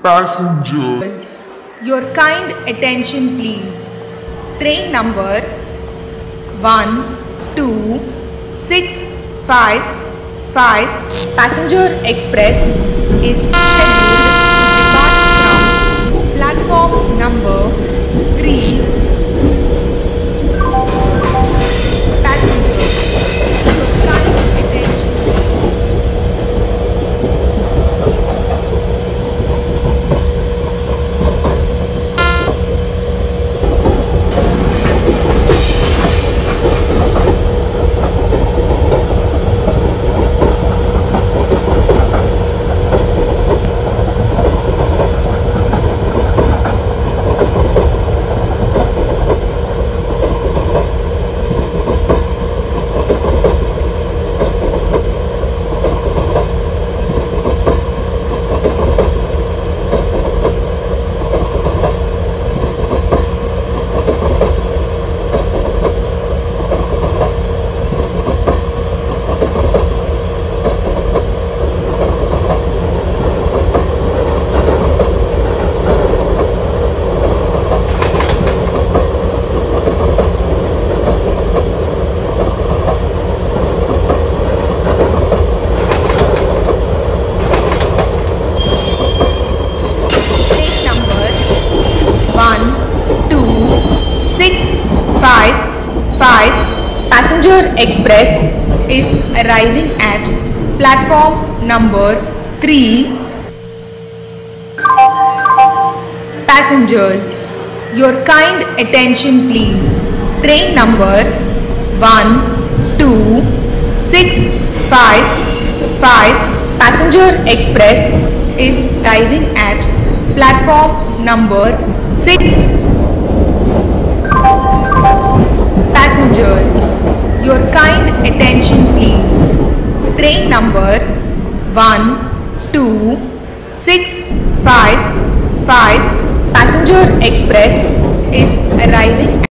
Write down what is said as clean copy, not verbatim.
Passengers, your kind attention please. Train number 12655 Passenger Express is scheduled to depart from platform number 3. Passengers, your kind attention. Passenger Express is arriving at platform number 3. Passengers, your kind attention please. Train number 12655 Passenger Express is arriving at platform number 6. Passengers, your kind attention please. Train number 12655 Passenger Express is arriving